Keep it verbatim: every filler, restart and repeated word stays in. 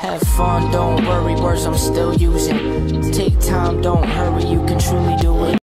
Have fun, don't worry, words I'm still using. Take time, don't hurry, you can truly do